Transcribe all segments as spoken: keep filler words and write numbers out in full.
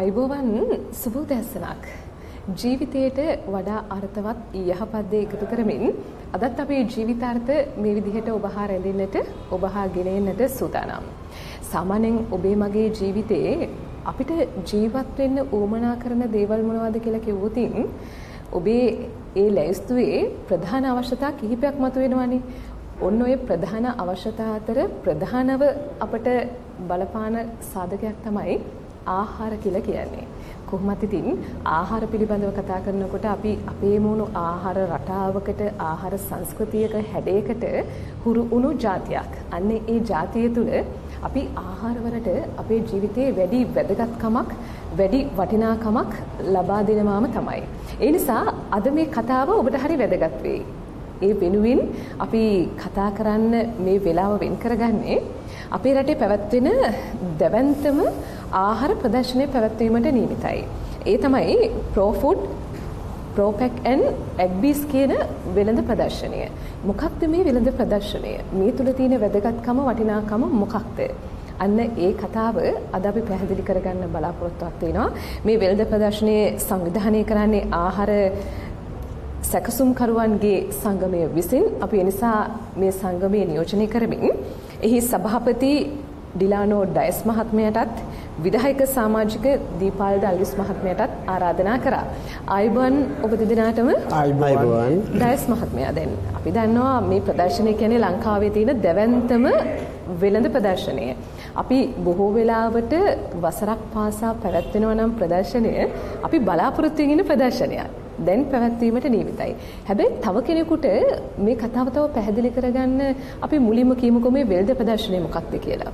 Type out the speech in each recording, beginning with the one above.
ආයුබෝවන් සුබ උදෑසනක්. ජීවිතයට වඩා අර්ථවත් යහපත් දේ එකතු කරමින් අදත් අපේ ජීවිතාර්ථ මේ විදිහට ඔබ හා රැඳෙන්නට ඔබ හා ගෙනෙන්නට සූදානම්. සාමාන්‍යයෙන් ඔබේ මගේ ජීවිතේ අපිට ජීවත් වෙන්න උවමනා කරන දේවල් මොනවද කියලා කිව්වොත් ඔබේ ඒ ලැයිස්තුවේ ප්‍රධාන අවශ්‍යතා කිහිපයක් මතුවෙනවානේ. ඔන්න ඔය ප්‍රධාන අවශ්‍යතා අතර ප්‍රධානව අපට බලපාන සාධකයක් තමයි ආහාර කියලා කියන්නේ. කොහොමත් ඉතින් ආහාර පිළිබඳව කතා කරනකොට අපි අපේ මොන ආහාර රටාවකට ආහාර සංස්කෘතියක හැඩයකට හුරු වුණු જાතියක්. අන්න ඒ જાතිය තුළ අපි ආහාරවලට අපේ ජීවිතේ වැඩි වැදගත්කමක් වැඩි වටිනාකමක් ලබා දෙනවාම තමයි. ඒ නිසා අද මේ කතාව ඔබට හරි වැදගත් වෙයි. ඒ වෙනුවෙන් අපි කතා කරන්න මේ වෙලාව වෙන් කරගන්නේ අපේ රටේ පැවැත්වෙන දැවැන්තම ආහාර ප්‍රදර්ශනය පැවැත්වීමට නියමිතයි. ඒ තමයි ProFood, ProPack and Agbees කියන වෙළඳ ප්‍රදර්ශනය. මොකක්ද මේ වෙළඳ ප්‍රදර්ශනය? මේ තුල තියෙන වැදගත්කම වටිනාකම මොකක්ද? අන්න ඒ කතාව අද අපි පැහැදිලි කරගන්න බලාපොරොත්තුවක් වෙනවා. මේ වෙළඳ ප්‍රදර්ශනයේ සංවිධානය කරන්නේ ආහාර සැකසුම්කරුවන්ගේ සංගමය විසින්. අපි ඒ නිසා මේ සංගමය නියෝජනය කරමින් එහි සභාපති ඩිලානෝ ඩයස් මහත්මයාටත් විධායක සමාජික දීපාල් ඩල්විස් මහත්මයාටත් ආරාධනා කරා. ආයුබෝවන් ඔබ දෙදෙනාටම. ආයුබෝවන් ඩයස් මහත්මයා. දැන් අපි දන්නවා මේ ප්‍රදර්ශනය කියන්නේ ලංකාවේ තියෙන දැවැන්තම වෙළඳ ප්‍රදර්ශනය. අපි බොහෝ වෙලාවට වසරක් පාසා පැවැත්වෙනවා නම් ප්‍රදර්ශනය අපි බලාපොරොත්තු වෙන ප්‍රදර්ශනයක්. දැන් පැවැත්වීමට නියමිතයි. හැබැයි තව කෙනෙකුට මේ කතාව තව පැහැදිලි කරගන්න අපි මුලින්ම කියමුකෝ මේ වෙළඳ ප්‍රදර්ශනය මොකක්ද කියලා.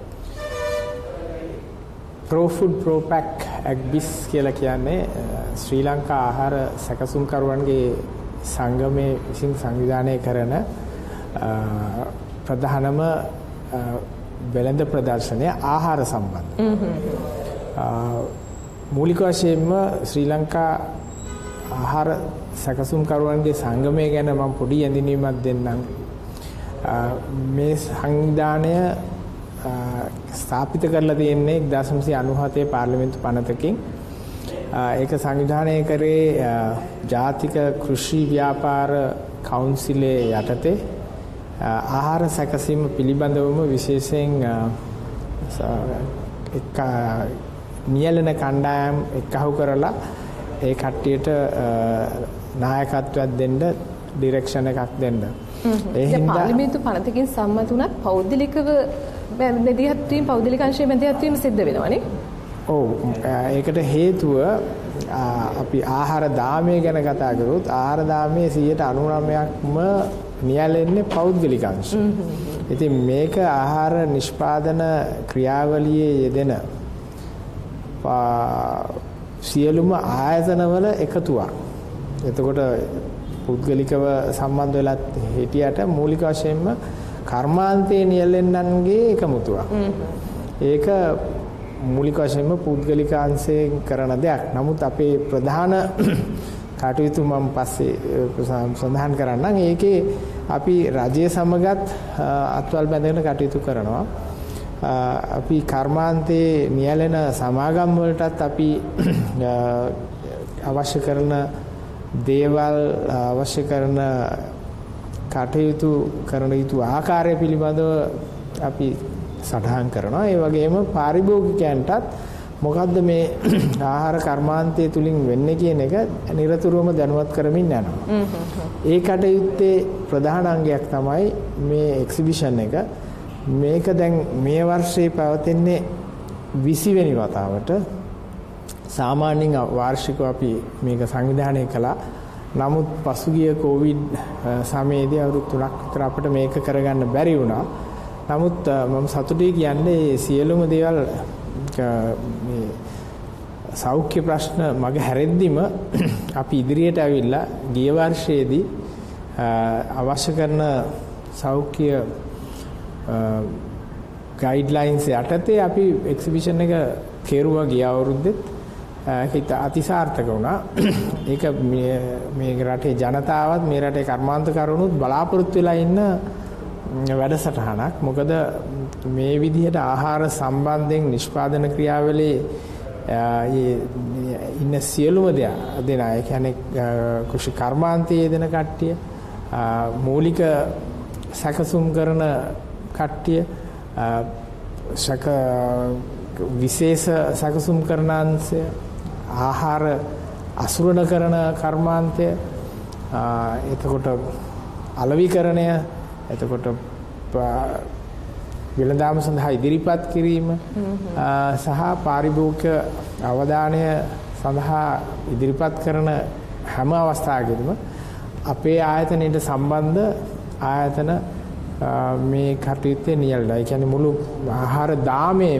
ProFood, ProPack, Agbees කියලා කියන්නේ ශ්‍රී ලංකා ආහාර සැකසුම්කරුවන්ගේ සංගමයේ විසින් සංවිධානය කරන ප්‍රධානම වෙළඳ ප්‍රදර්ශනය ආහාර සම්බන්ධ. මූලික වශයෙන්ම ශ්‍රී ලංකා ආහාර සැකසුම්කරුවන්ගේ සංගමය ගැන මම පොඩි ඇඳිනීමක් දෙන්නම්. මේ සංවිධානය ස්ථාපිත කරලා තියෙන්නේ එක්දාස් නවසිය අනූහතේ පාර්ලිමේන්තු පනතකින්. ඒක සංවිධානය කරේ ජාතික කෘෂි ව්‍යාපාර කවුන්සිලේ යටතේ ආහාර සැකසීම පිළිබඳවම විශේෂයෙන් එක් නියැලෙන කණ්ඩායම් එක්කහු කරලා ඒ කට්ටියට නායකත්වයක් දෙන්න, ඩිරෙක්ෂන් එකක් දෙන්න. ඒ හින්දා පාර්ලිමේන්තු පනතකින් සම්මත වුණත් පෞද්ගලිකව මැදිහත් වීම, පෞද්ගලික අංශයේ මැදිහත් වීම සිද්ධ වෙනවනේ. ඔව්. ඒකට හේතුව අපි ආහාර දාමය ගැන කතා කරොත් ආහාර දාමයේ සියයට අනූනවයක්ම නියැලෙන්නේ පෞද්ගලික අංශ. ඉතින් මේක ආහාර නිෂ්පාදන ක්‍රියාවලියේ යෙදෙන සියලුම ආයතනවල එකතුවක්. එතකොට පුද්ගලිකව සම්බන්ධ වෙලා හිටියට මූලික වශයෙන්ම කර්මාන්තයේ නියැලෙන්නන්ගේ එකමුතුවක්. ඒක මූලික වශයෙන්ම පුද්ගලික අංශයෙන් කරන දෙයක්. නමුත් අපේ ප්‍රධාන කටයුතු මම පස්සේ සඳහන් කරන්නම්. ඒකේ අපි රජය සමගත් අත්වල් බැඳගෙන කටයුතු කරනවා. අපි කර්මාන්තයේ නියැලෙන සමාගම් වලටත් අපි අවශ්‍ය කරන දේවල් අවශ්‍ය කරන කටයුතු කරන යුතු ආකාරය පිළිබඳව අපි සටහන් කරනවා. ඒ වගේම පාරිභෝගිකයන්ටත් මොකද්ද මේ ආහාර කර්මාන්තය තුලින් වෙන්නේ කියන එක නිරතුරුවම දැනුවත් කරමින් යනවා. ඒ කටයුත්තේ ප්‍රධාන අංගයක් තමයි මේ එක්සිබිෂන් එක. මේක දැන් මේ වර්ෂයේ පැවතෙන්නේ විසි වෙනි වතාවට. සාමාන්‍යයෙන් වාර්ෂිකව අපි මේක සංවිධානය කළා. නමුත් පසුගිය කොවිඩ් සමයේදී අවුරුදු තුනක් විතර අපිට මේක කරගන්න බැරි වුණා. නමුත් මම සතුටුයි කියන්නේ සියලුම දේවල් මේ සෞඛ්‍ය ප්‍රශ්න මග හැරෙද්දිම අපි ඉදිරියට ඇවිල්ලා ගිය වර්ෂයේදී අවශ්‍ය කරන සෞඛ්‍ය ගයිඩ්ලයින්ස් යටතේ අපි එක්සිබිෂන් එක කෙරුවා ගිය අවුරුද්දෙත්. ඒක අතිසාර්ථක වුණා. ඒක මේ රටේ ජනතාවත් මේ රටේ කර්මාන්තකරුණුත් බලාපොරොත්තු වෙලා ඉන්න වැඩසටහනක්. මොකද මේ විදිහට ආහාර සම්බන්ධයෙන් නිෂ්පාදන ක්‍රියාවලියේ ඉන්න සියලුම දෙනා ඒ කියන්නේ කෘෂි කර්මාන්තයේ දෙන කට්ටිය මූලික සැකසුම් කරන කට්ටිය සැක විශේෂ සැකසුම් කරන අංශය ආහාර අසුරණ කරන කර්මාන්තය එතකොට අලෙවිකරණය එතකොට වෙළඳාම සඳහා ඉදිරිපත් කිරීම සහ පාරිභෝගික අවධානය සඳහා ඉදිරිපත් කරන හැම අවස්ථාවකදීම අපේ ආයතනයට සම්බන්ධ ආයතන මේ කටයුත්තේ නියැලලා. ඒ කියන්නේ මුළු ආහාර දාමේම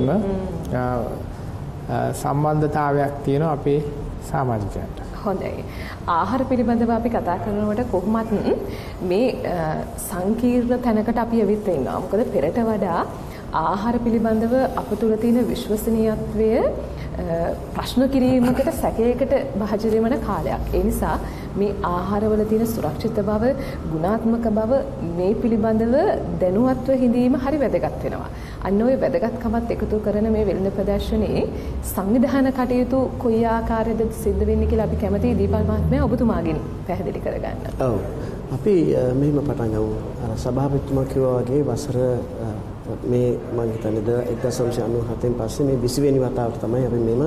සම්බන්ධතාවයක් තියෙනවා අපේ සමාජිකයන්ට. හොඳයි. ආහාර පිළිබඳව අපි කතා කරනකොට කොහොමත් මේ සංකීර්ණ තැනකට අපි ඇවිත් ඉන්නවා. මොකද පෙරට වඩා ආහාර පිළිබඳව අප තුළ තියෙන විශ්වසනීයත්වය ප්‍රශ්න කිරීමකට සැකයකට භාජනය වන කාලයක්. ඒ නිසා මේ ආහාරවල තියෙන සුරක්ෂිත බව, ගුණාත්මක බව මේ පිළිබඳව දැනුවත්ව හිඳීම හරි වැදගත් වෙනවා. අන්න ඔය වැදගත්කමත් එකතු කරන මේ වෙළඳ ප්‍රදර්ශනයේ සංවිධාන කටයුතු කොයි ආකාරයකද සිද්ධ වෙන්නේ කියලා අපි කැමතියි දීපල් මහත්මයා ඔබතුමාගෙන් පැහැදිලි කරගන්න. ඔව්. අපි මෙහිම පටන් ගමු. අර සභාපතිතුමා කිව්වා වගේ වසර මේ මම හිතන්නේ එක්දහස් නවසිය අනූ හතෙන් පස්සේ මේ විසි වෙනි වතාවට තමයි අපි මේම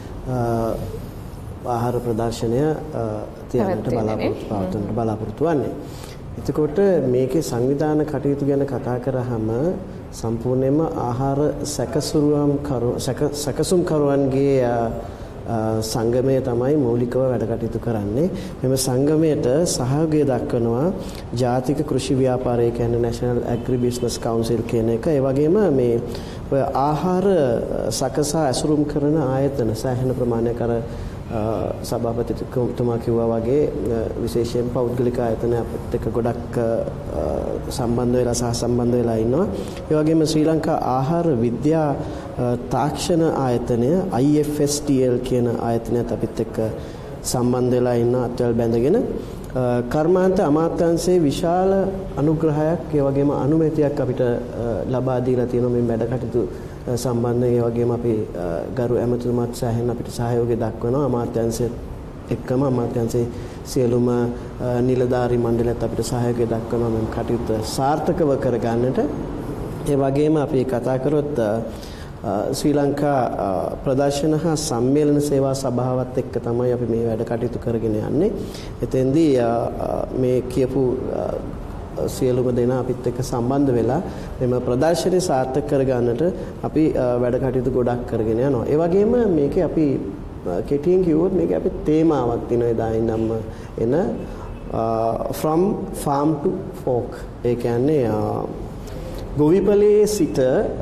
ආහාර ප්‍රදර්ශනය තියන්නට බලාපොරොත්තු පවත්වන්නට බලාපොරොත්තු වෙන්නේ. එතකොට මේකේ සංවිධාන කටයුතු ගැන කතා කරාම සම්පූර්ණයෙන්ම ආහාර සැකසුරුම් කරු සැකසුම් කරුවන්ගේ සංගමය තමයි මූලිකව වැඩ කටයුතු කරන්නේ. මෙම සංගමයට සහයෝගය දක්වනවා ජාතික කෘෂි ව්‍යාපාරය කියන්නේ National Agri Business Council කියන එක. ඒ වගේම මේ ඔය ආහාර සකසා ඇසුරුම් කරන ආයතන සෑහෙන ප්‍රමාණයක් අර සභාපතිතුමා කිව්වා වගේ විශේෂයෙන් පෞද්ගලික ආයතන අපිට එක්ක ගොඩක් සම්බන්ධ වෙලා සහ සම්බන්ධ වෙලා ඉන්නවා. ඒ වගේම ශ්‍රී ලංකා ආහාර විද්‍යා තාක්ෂණ ආයතනය I F S T L කියන ආයතනයත් අපිත් එක්ක සම්බන්ධ වෙලා ඉන්න අත්වල බැඳගෙන කර්මාන්ත අමාත්‍යාංශයේ විශාල අනුග්‍රහයක් ඒ වගේම අනුමැතියක් අපිට ලබා දීලා තියෙනවා මේ වැඩ කටයුතු සම්බන්ධයෙන්. ඒ වගේම අපි ගරු ඇමතුමාත් සෑහෙන අපිට සහයෝගය දක්වනවා අමාත්‍යාංශයත් එක්කම අමාත්‍යාංශයේ සියලුම නිලධාරී මණ්ඩලයත් අපිට සහයෝගය දක්වනවා මේ කටයුත්ත සාර්ථකව කරගන්නට. ඒ වගේම අපි කතා කරොත් ශ්‍රී ලංකා ප්‍රදර්ශන හා සම්මේලන සේවා සභාවත් එක්ක තමයි අපි මේ වැඩ කටයුතු කරගෙන යන්නේ. එතෙන්දී මේ කියපු සියලුම දෙනා අපිත් එක්ක සම්බන්ධ වෙලා මෙම ප්‍රදර්ශනය සාර්ථක කරගන්නට අපි වැඩ කටයුතු ගොඩක් කරගෙන යනවා. ඒ වගේම මේකේ අපි කෙටියෙන් කිව්වොත් මේකේ අපි තේමාවක් තියෙනවා එදා ඉඳන්ම එන from farm to fork. ඒ කියන්නේ ගොවිපලයේ සිට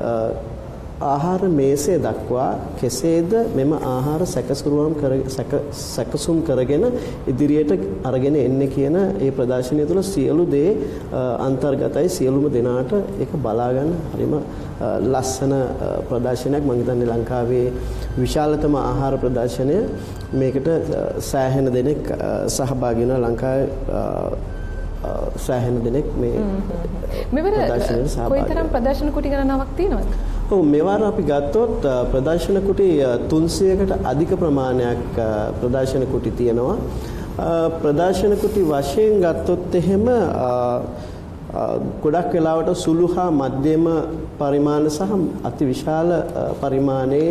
ආහාර මේසය දක්වා කෙසේද මෙම ආහාර සැකසුරුම් කර සැකසුම් කරගෙන ඉදිරියට අරගෙන එන්නේ කියන ඒ ප්‍රදර්ශනය තුළ සියලු දේ අන්තර්ගතයි. සියලුම දෙනාට ඒක බලා ගන්න හරිම ලස්සන ප්‍රදර්ශනයක්. මම හිතන්නේ ලංකාවේ විශාලතම ආහාර ප්‍රදර්ශනය මේකට සෑහෙන දෙනෙක් සහභාගී වෙනවා. ලංකාවේ සෑහෙන දෙනෙක් මේ මෙවර කොයිතරම් ප්‍රදර්ශන කුටි ගණනාවක් තියෙනවද? ඔව් මෙවර අපි ගත්තොත් ප්‍රදර්ශන කුටි තුන්සියයකට අධික ප්‍රමාණයක් ප්‍රදර්ශන කුටි තියෙනවා. ප්‍රදර්ශන කුටි වශයෙන් ගත්තොත් එහෙම ගොඩක් වෙලාවට සුළු හා මධ්‍යම පරිමාණ සහ අති විශාල පරිමාණයේ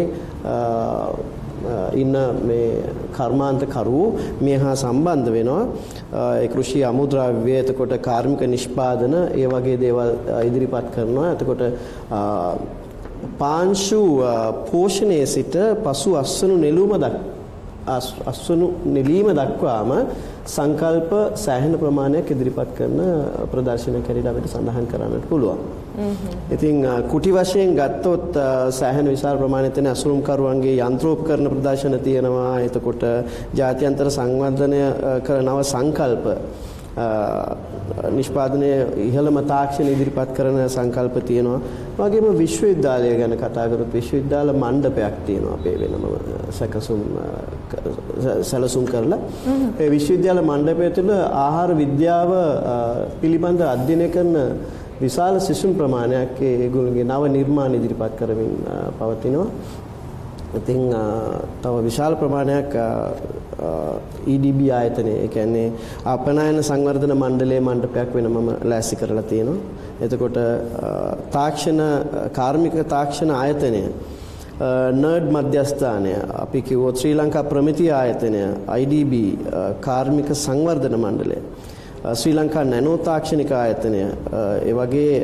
ඉන්න මේ කර්මාන්තකරුවෝ මේ හා සම්බන්ධ වෙනවා. ඒ කෘෂි අමුද්‍රව්‍ය එතකොට කාර්මික නිෂ්පාදන ඒ වගේ දේවල් ඉදිරිපත් කරනවා. එතකොට පාංශු පෝෂණයේ සිට පසු අස්වනු නෙළුම දක් අස්වනු නෙලීම දක්වාම සංකල්ප සෑහෙන ප්‍රමාණයක් ඉදිරිපත් කරන ප්‍රදර්ශනයක් හැටියට අපිට සඳහන් කරන්නට පුළුවන්. ඉතින් කුටි වශයෙන් ගත්තොත් සෑහෙන විශාල ප්‍රමාණයක් තියෙන අසුරුම්කරුවන්ගේ යන්ත්‍රෝපකරණ ප්‍රදර්ශන තියෙනවා. එතකොට ජාත්‍යන්තර සංවර්ධනය කරන නව සංකල්ප නිෂ්පාදනයේ ඉහළම තාක්ෂණ ඉදිරිපත් කරන සංකල්ප තියෙනවා. වගේම විශ්වවිද්‍යාලය ගැන කතා කරොත් විශ්වවිද්‍යාල මණ්ඩපයක් තියෙනවා අපේ වෙනම සැකසුම් සැලසුම් කරලා. ඒ විශ්වවිද්‍යාල මණ්ඩපය තුළ ආහාර විද්‍යාව පිළිබඳ අධ්‍යයනය කරන විශාල සිසුන් ප්‍රමාණයක් ඒගොල්ලෝගේ නව නිර්මාණ ඉදිරිපත් කරමින් පවතිනවා. ඉතින් තව විශාල ප්‍රමාණයක් E D B ආයතනය, ඒ කියන්නේ අපනයන සංවර්ධන මණ්ඩලයේ මණ්ඩපයක් වෙනමම ලෑස්ති කරලා තියෙනවා. එතකොට තාක්ෂණ කාර්මික තාක්ෂණ ආයතනය, නර්ඩ් මධ්‍යස්ථානය, අපි කිව්වොත් ශ්‍රී ලංකා ප්‍රමිති ආයතනය, I D B කාර්මික සංවර්ධන මණ්ඩලය, ශ්‍රී ලංකා නැනෝ තාක්ෂණික ආයතනය, ඒ වගේ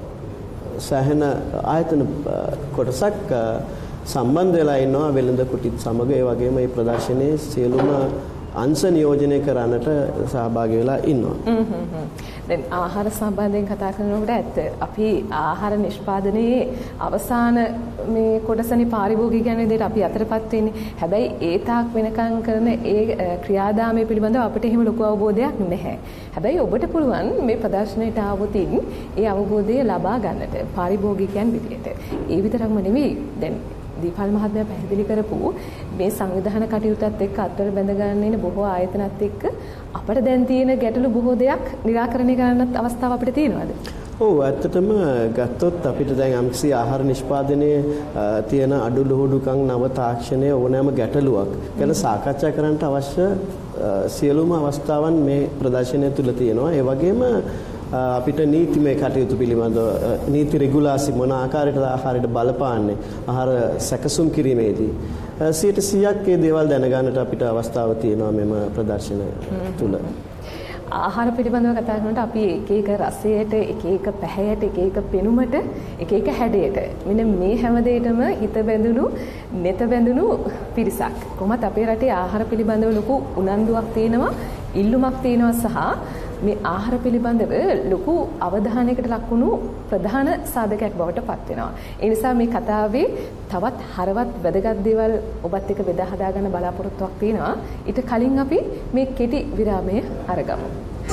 සෑහෙන ආයතන කොටසක් සම්බන්ධ වෙලා ඉන්නවා වෙළඳ කුටිත් සමග. ඒ වගේම මේ ප්‍රදර්ශනයේ සියලුම අංශ නියෝජනය කරන්නට සහභාගී වෙලා ඉන්නවා. හ්ම් හ්ම් හ්ම්. දැන් ආහාර සම්බන්ධයෙන් කතා කරනකොට ඇත්ත අපි ආහාර නිෂ්පාදනයේ අවසාන මේ කොටසනේ පාරිභෝගික කියන විදිහට අපි අතරපත් වෙන්නේ. හැබැයි ඒ තාක් වෙනකම් කරන ඒ ක්‍රියාදාමය පිළිබඳව අපිට එහෙම ලොකු අවබෝධයක් නැහැ. හැබැයි ඔබට පුළුවන් මේ ප්‍රදර්ශනයට ආවොතින් ඒ අවබෝධය ලබා ගන්නට පාරිභෝගිකයන් විදිහට. ඒ විතරක්ම නෙවෙයි දැන් දීපල් මහත්මයා පැහැදිලි කරපු මේ සංවිධාන කටයුත්තත් එක්ක අත්වල බැඳ ගන්න ඉන්න බොහෝ ආයතනත් එක්ක අපිට දැන් තියෙන ගැටලු බොහෝ දෙයක් निराකරණය කරන්නත් අවස්ථාව අපිට තියෙනවද? ඔව්, ඇත්තටම ගත්තොත් අපිට දැන් යම්කිසි ආහාර නිෂ්පාදනයේ තියෙන අඩුලුහුඩුකම්, නව තාක්ෂණයේ ඕනෑම ගැටලුවක් ගැන සාකච්ඡා කරන්නට අවශ්‍ය සියලුම අවස්ථාවන් මේ ප්‍රදර්ශනය තුල තියෙනවා. ඒ වගේම අපිට නීතිමය කටයුතු පිළිබඳව නීති රෙගුලාසි මොන ආකාරයකද ආහාරයට බලපාන්නේ, ආහාර සැකසුම් කිරීමේදී සියයට සීයක් ඒ දේවල් දැනගන්නට අපිට අවස්ථාව තියෙනවා මෙම ප්‍රදර්ශනය තුල. ආහාර පිළිබඳව කතා කරනකොට අපි එක එක රසයට, එක එක පැහැයට, එක එක පෙනුමට, එක එක හැඩයට මෙන්න මේ හැම දෙයකම හිත බැඳුණු, නෙත බැඳුණු පිරිසක්. කොහොමත් අපේ රටේ ආහාර පිළිබඳව ලොකු උනන්දුවක් තියෙනවා, ඉල්ලුමක් තියෙනවා සහ මේ ආහාර පිළිබඳව ලොකු අවධානයකට ලක්වුණු ප්‍රධාන සාධකයක් බවට පත් වෙනවා. ඒ නිසා මේ කතාවේ තවත් හරවත් වැදගත් දේවල් ඔබත් එක්ක බෙදා හදා ගන්න බලාපොරොත්තුවක් තියෙනවා. ඊට කලින් අපි මේ කෙටි විරාමය අරගමු.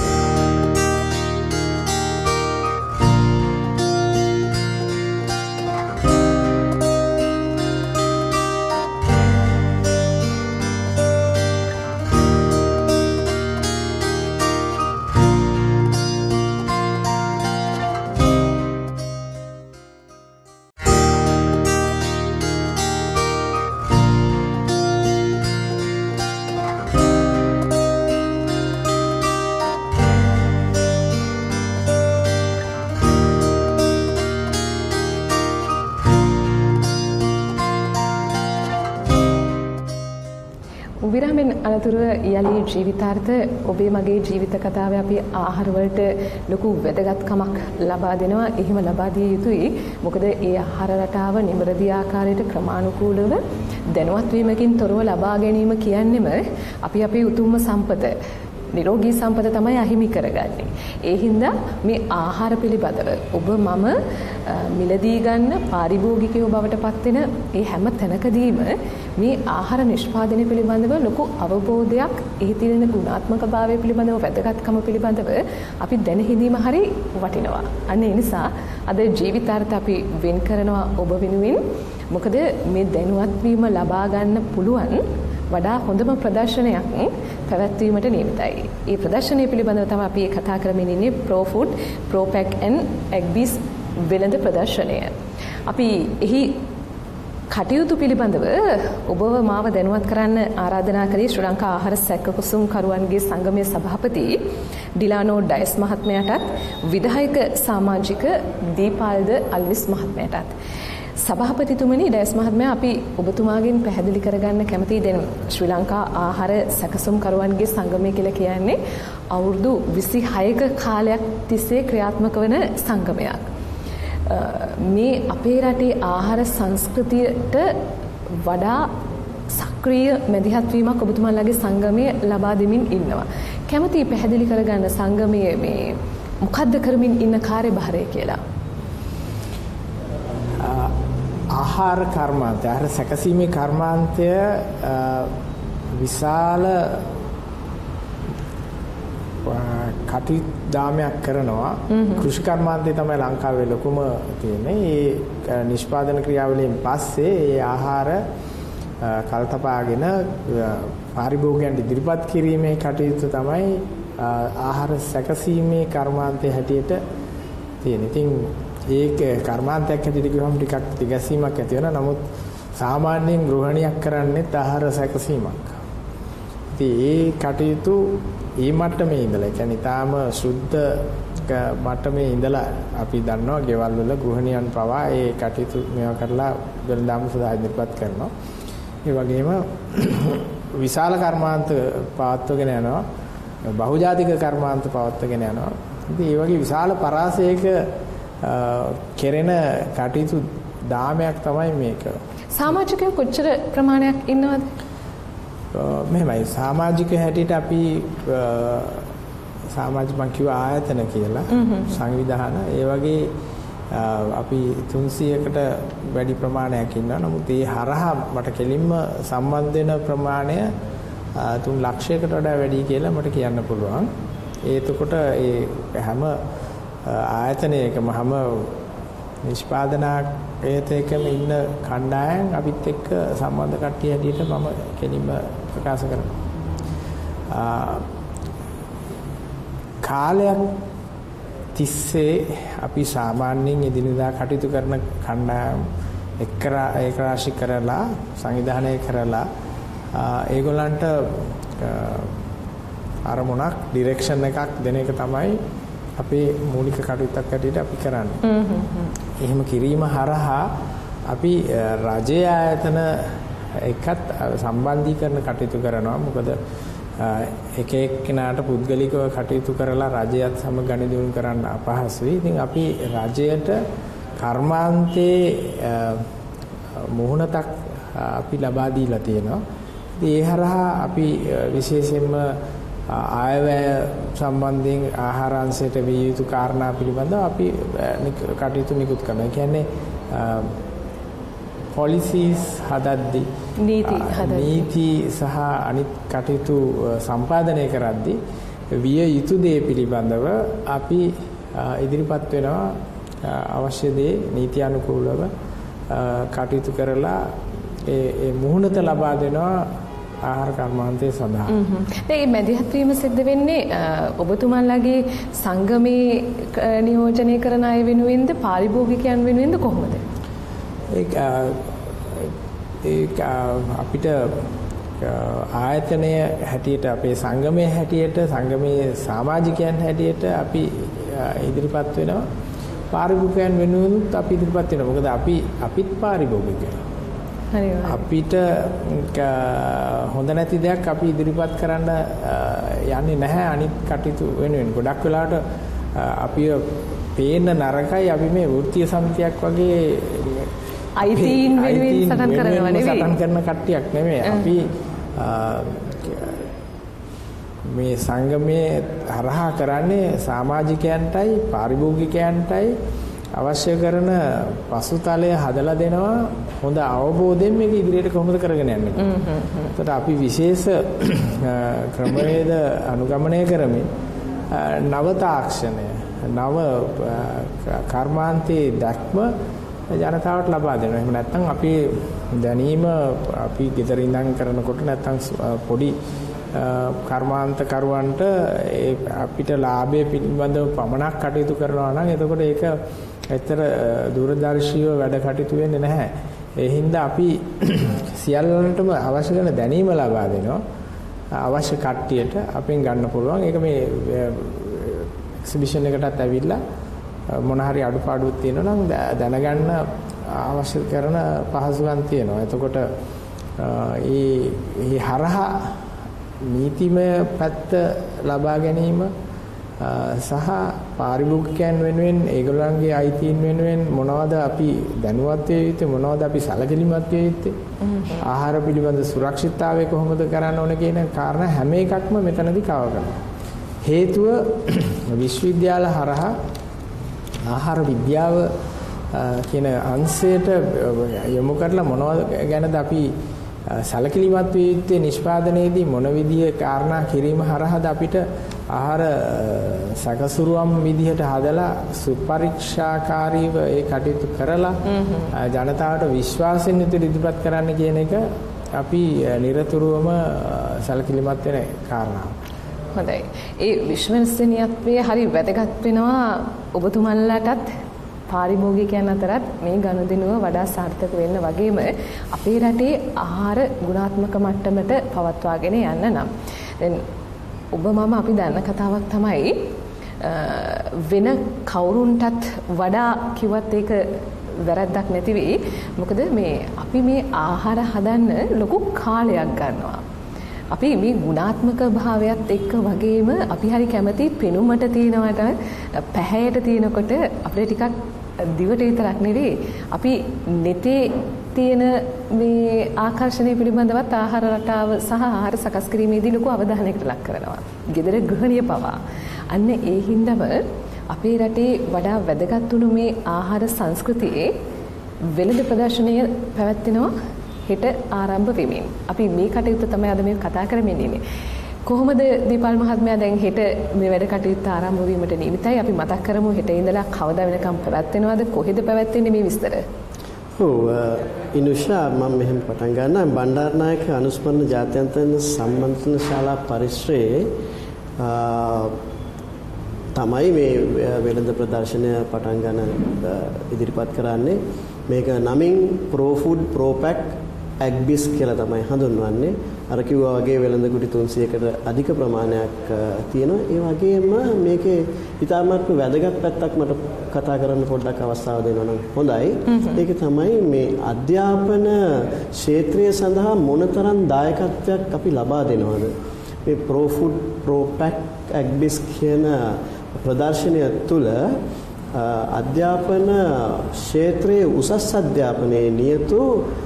විරාමෙන් අනතුරුව යලි ජීවිතාර්ථ ඔබේ මගේ ජීවිත කතාවේ අපි ආහාර වලට ලොකු වැදගත්කමක් ලබා දෙනවා. එහෙම ලබා දිය යුතුයි. මොකද ඒ ආහාර රටාව නිවැරදි ආකාරයට ක්‍රමානුකූලව දැනුවත් වීමකින් තොරව ලබා ගැනීම කියන්නේම අපි අපේ උතුම්ම සම්පත නිරෝගී සම්පත තමයි අහිමි කරගන්නේ. ඒ හින්දා මේ ආහාර පිළිබඳව ඔබ මම මිලදී ගන්න පාරිභෝගිකයෝ බවට පත් වෙන ඒ හැම තැනකදීම මේ ආහාර නිෂ්පාදනය පිළිබඳව ලොකු අවබෝධයක්, එහි තියෙන ගුණාත්මකභාවය පිළිබඳව, වැදගත්කම පිළිබඳව අපි දැන හිඳීම හරි වටිනවා. අන්න ඒ නිසා අද ජීවිතාර්ථ අපි වෙන් කරනවා ඔබ වෙනුවෙන්. මොකද මේ දැනුවත් වීම ලබා ගන්න පුළුවන් වඩා හොඳම ප්‍රදර්ශනයක් පැවැත්වීමට නියමිතයි. මේ ප්‍රදර්ශනය පිළිබඳව තමයි අපි කතා කරමින් ඉන්නේ Pro Food, Pro Pack and Agbees වෙළඳ ප්‍රදර්ශනය. අපි එහි කටයුතු පිළිබඳව ඔබව මාව දැනුවත් කරන්න ආරාධනා කළේ ශ්‍රී ලංකා ආහාර සැකකුසුම් කරුවන්ගේ සංගමයේ සභාපති ඩිලානෝ ඩයස් මහත්මයාටත් විධායක සමාජික දීපාල්ද අල්විස් මහත්මයාටත්. සභාපතිතුමනි, ඩයස් මහත්මයා, අපි ඔබතුමාගෙන් පැහැදිලි කරගන්න කැමතියි. දැන් ශ්‍රී ලංකා ආහාර සැකසුම් කරුවන්ගේ සංගමය කියලා කියන්නේ අවුරුදු විසිහයක කාලයක් තිස්සේ ක්‍රියාත්මක වන සංගමයක්. මේ අපේ රටේ ආහාර සංස්කෘතියට වඩා සක්‍රීය මැදිහත් වීමක් ඔබතුමාලගේ සංගමයේ ලබා දෙමින් ඉන්නවා. කැමතියි පැහැදිලි කරගන්න සංගමයේ මේ මොකද්ද කරමින් ඉන්න කාර්යභාරය කියලා. ආහාර කර්මාන්තය, ආහාර සැකසීමේ කර්මාන්තය විශාල කටයුත්තක් කරනවා. කෘෂි කර්මාන්තය තමයි ලංකාවේ ලොකුම තියෙන්නේ. ඒ නිෂ්පාදන ක්‍රියාවලියෙන් පස්සේ ඒ ආහාර කල්තපාගෙන පාරිභෝගිකයන්ට ඉදිරිපත් කිරීමේ කටයුතු තමයි ආහාර සැකසීමේ කර්මාන්තය හැටියට තියෙන්නේ. ඉතින් ඒක කර්මාන්තයක් හැටියට කිව්වම ටිකක් තිගැසීමක් ඇති වෙනවා. නමුත් සාමාන්‍යයෙන් ගෘහණියක් කරන්නේ ආහාර සැකසීමක්. ඉතින් ඒ කටයුතු ඒ මට්ටමේ ඉඳලා කියන්නේ තාම සුද්ධ මට්ටමේ ඉඳලා අපි දන්නවා ගෙවල් වල ගෘහණියන් පවා ඒ කටයුතු මේවා කරලා වෙළඳාම සඳහා ඉදිරිපත් කරනවා. ඒ වගේම විශාල කර්මාන්ත පවත්වගෙන යනවා. බහුජාතික කර්මාන්ත පවත්වගෙන යනවා. ඉතින් ඒ වගේ විශාල පරාසයක කෙරෙන කටයුතු දාමයක් තමයි මේක. සමාජිකයෝ කොච්චර ප්‍රමාණයක් ඉන්නවද? මෙහෙමයි සමාජික හැටියට අපි සමාජික මං කිව්ව ආයතන කියලා සංවිධාන ඒ වගේ අපි තුන්සියයකට වැඩි ප්‍රමාණයක් ඉන්නවා. නමුත් ඒ හරහා මට කෙලින්ම සම්බන්ධ වෙන ප්‍රමාණය තුන් ලක්ෂයකට වඩා වැඩි කියලා මට කියන්න පුළුවන්. ඒ එතකොට ඒ හැම ආයතනයකම හැම නිෂ්පාදනායතනයකම ඉන්න කණ්ඩායම් අපිත් එක්ක සම්බන්ධ කට්ටිය හැටියට මම කෙලින්ම ප්‍රකාශ කරනවා. කාලයක් තිස්සේ අපි සාමාන්‍යයෙන් එදිනෙදා කටයුතු කරන කණ්ඩායම් එක් රාශි කරලා සංවිධානය කරලා ඒගොල්ලන්ට අරමුණක් ඩිරෙක්ෂන් එකක් දෙන එක තමයි අපේ මූලික කටයුත්තක් හැටියට අපි කරන්නේ. එහෙම කිරීම හරහා අපි රජයේ ආයතන එක්කත් සම්බන්ධීකරණ කටයුතු කරනවා. මොකද එක එක්කෙනාට පුද්ගලිකව කටයුතු කරලා රජයත් සමග ගනුදෙනු කරන්න අපහසුයි. ඉතින් අපි රජයට කර්මාන්තයේ මුහුණතක් අපි ලබා දීලා තියෙනවා. ඉතින් ඒ හරහා අපි විශේෂයෙන්ම ආයවැය සම්බන්ධයෙන් ආහාර අංශයට විය යුතු කාරණා පිළිබඳව අපි කටයුතු නිකුත් කරනවා. ඒ කියන්නේ policies හදද්දී නීති හදද්දී නීති සහ අනිත් කටයුතු සම්පාදනය කරද්දී විය යුතු දේ පිළිබඳව අපි ඉදිරිපත් වෙනවා. අවශ්‍ය දේ නීති අනුකූලව කටයුතු කරලා ඒ ඒ මුහුණත ලබා දෙනවා ආහාර කර්මාන්තය සඳහා. මේ මැදිහත් වීම සිද්ධ වෙන්නේ ඔබතුමාලගේ සංගමේ නියෝජනය කරන අය වෙනුවෙන්ද පාරිභෝගිකයන් වෙනුවෙන්ද කොහොමද? ඒක ඒක අපිට ආයතනය හැටියට අපේ සංගමයේ හැටියට සංගමයේ සමාජිකයන් හැටියට අපි ඉදිරිපත් වෙනවා. පාරිභෝගිකයන් වෙනුවෙන්ත් අපි ඉදිරිපත් වෙනවා. මොකද අපි අපිත් පාරිභෝගිකයෝ. අපිට හොඳ නැති දෙයක් අපි ඉදිරිපත් කරන්න යන්නේ නැහැ අනිත් කටයුතු වෙනුවෙන්. ගොඩක් වෙලාවට අපි පේන නරකයි අපි මේ වෘත්තීය සමිතියක් වගේ අයිතීන් වෙනුවෙන් සටන් කරනවා නෙවෙයි. සටන් කරන කට්ටියක් නෙමෙයි. අපි මේ සංගමයේ හරහා කරන්නේ සමාජිකයන්ටයි පාරිභෝගිකයන්ටයි අවශ්‍ය කරන පසුතලය හදලා දෙනවා. හොඳ අවබෝධයෙන් මේක ඉදිරියට කොහොමද කරගෙන යන්නේ. ඒකට අපි විශේෂ ක්‍රමවේද අනුගමනය කරමින් නව තාක්ෂණය නව කර්මාන්තයේ දැක්ම ජනතාවට ලබා දෙනවා. එහෙම නැත්නම් අපි දැනීම අපි ගෙදර ඉඳන් කරනකොට නැත්නම් පොඩි කර්මාන්තකරුවන්ට අපිට ලාභය පිළිබඳව පමණක් කටයුතු කරනවා නම් එතකොට ඒක ඇත්තට දූරදර්ශීව වැඩ කටයුතු වෙන්නේ නැහැ. ඒ හින්දා අපි සියල්ලන්ටම අවශ්‍ය කරන දැනීම ලබා දෙනවා. අවශ්‍ය කට්ටියට අපෙන් ගන්න පුළුවන්. ඒක මේ එක්සිබිෂන් එකටත් ඇවිල්ලා මොන හරි අඩුපාඩුවක් තියෙනවා නම් දැනගන්න අවශ්‍ය කරන පහසුකම් තියෙනවා. එතකොට ඒ ඒ හරහා නීතිමය පැත්ත ලබා ගැනීම සහ පාරිභෝගිකයන් වෙනුවෙන් ඒගොල්ලන්ගේ අයිතීන් වෙනුවෙන් මොනවද අපි දැනුවත් විය යුත්තේ මොනවද අපි සැලකිලිමත් විය යුත්තේ ආහාර පිළිබඳ සුරක්ෂිතතාවය කොහොමද කරන්න ඕන කියන කාරණා හැම එකක්ම මෙතනදී කව කරනවා. හේතුව විශ්වවිද්‍යාල හරහා ආහාර විද්‍යාව කියන අංශයට යොමු කරලා මොනවද ගැනද අපි සැලකිලිමත් විය යුත්තේ නිෂ්පාදනයේදී මොන විදිහේ කාරණා කිරීම හරහාද අපිට ආහාර සකසුරුවම් විදිහට හදලා සුපරීක්ෂාකාරීව ඒ කටයුතු කරලා ජනතාවට විශ්වාසයෙන් යුතුව ඉදිරිපත් කරන්න කියන එක අපි නිරතුරුවම සැලකිලිමත් වෙන කාරණාවක්. හොඳයි. ඒ විශ්වසනීයත්වය හරි වැදගත් වෙනවා ඔබතුමන්ලටත් පාරිභෝගිකයන් අතරත් මේ ගනුදෙනුව වඩා සාර්ථක වෙන්න වගේම අපේ රටේ ආහාර ගුණාත්මක මට්ටමට පවත්වාගෙන යන්න නම් දැන් ඔබ මම අපි දන්න කතාවක් තමයි වෙන කවුරුන්ටත් වඩා කිව්වත් ඒක වැරද්දක් නැති වෙයි. මොකද මේ අපි මේ ආහාර හදන්න ලොකු කාලයක් ගන්නවා. අපි මේ ගුණාත්මක භාවයත් එක්ක වගේම අපි හරි කැමති පෙනුමට තියෙනවට පැහැයට තියෙනකොට අපිට ටිකක් දිවට විතරක් නෙවෙයි අපි නෙතේ තියෙන මේ ආකර්ෂණය පිළිබඳවත් ආහාර රටාව සහ ආහාර සකස් කිරීමේදී ලොකු අවධානයකට ලක් කරනවා. ගෙදර ගෘහණිය පවා. අන්න ඒ හින්දාම අපේ රටේ වඩා වැදගත් වුණු මේ ආහාර සංස්කෘතියේ වෙළඳ ප්‍රදර්ශනය පැවැත්වෙනවා හෙට ආරම්භ වෙමින්. අපි මේ කටයුත්ත තමයි අද මේ කතා කරමින් ඉන්නේ. කොහොමද දීපල් මහත්මයා දැන් හෙට මේ වැඩ කටයුත්ත ආරම්භ වීමට නියමිතයි. අපි මතක් කරමු හෙට ඉඳලා කවදා වෙනකම් පැවැත්වෙනවද? කොහෙද පැවැත්වෙන්නේ මේ විස්තර? ඔව් ඉනුෂා මම මෙහෙම පටන් ගන්නම්. බණ්ඩාරනායක අනුස්මරණ ජාත්‍යන්තර සම්මන්ත්‍රණ ශාලා පරිශ්‍රයේ තමයි මේ වෙළඳ ප්‍රදර්ශනය පටන් ගන්න ඉදිරිපත් කරන්නේ. මේක නමින් Pro Food Pro Pack Agbiz කියලා තමයි හඳුන්වන්නේ. අර කිව්වා වගේ වෙළඳ කුටි තුන්සියයකට අධික ප්‍රමාණයක් තියෙනවා. ඒ වගේම මේකේ ඉතාමත් වැදගත් පැත්තක් මට කතා කරන්න පොඩ්ඩක් අවස්ථාව දෙනවා නම් හොඳයි. ඒක තමයි මේ අධ්‍යාපන ක්ෂේත්‍රය සඳහා මොනතරම් දායකත්වයක් අපි ලබා දෙනවද? මේ Pro Food Pro Pack Agbiz කියන ප්‍රදර්ශනය තුළ අධ්‍යාපන ක්ෂේත්‍රයේ උසස් අධ්‍යාපනයේ නියතු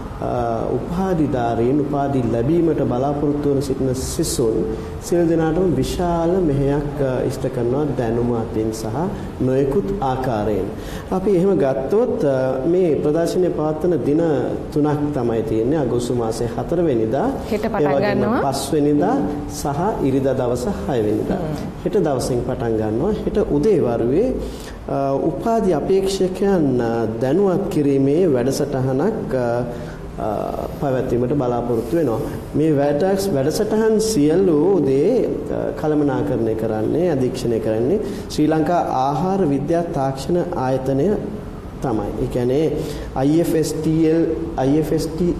උපාධිධාරීන් උපාධි ලැබීමට බලාපොරොත්තු වන සිටින සිසුන් සියලු දෙනාටම විශාල මෙහෙයක් ඉෂ්ට කරනවා දැනුම අතින් සහ නොයෙකුත් ආකාරයෙන්. අපි එහෙම ගත්තොත් මේ ප්‍රදර්ශනය පවත්වන දින තුනක් තමයි තියෙන්නේ. අගෝස්තු මාසයේ හතර වෙනිදා, හෙට පටන් ගන්නවා. පස් වෙනිදා සහ ඉරිදා දවස් හය වෙනිදා. හෙට දවසෙන් පටන් ගන්නවා. හෙට උදේවරුවේ උපාධි අපේක්ෂකයන් දැනුවත් කිරීමේ වැඩසටහනක් පැවැත්වීමට බලාපොරොත්තු වෙනවා. මේ වැඩසටහන් සියලු දේ කළමනාකරණය කරන්නේ අධීක්ෂණය කරන්නේ ශ්‍රී ලංකා ආහාර විද්‍යා තාක්ෂණ ආයතනය තමයි. ඒ කියන්නේ I F S T L I F S T